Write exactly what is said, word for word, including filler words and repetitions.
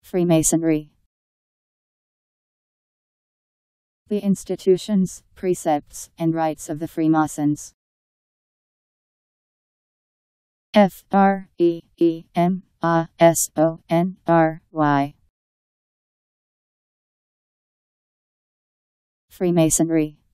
Freemasonry. The institutions, precepts, and rites of the Freemasons. F R E E M A S O N R Y. Freemasonry.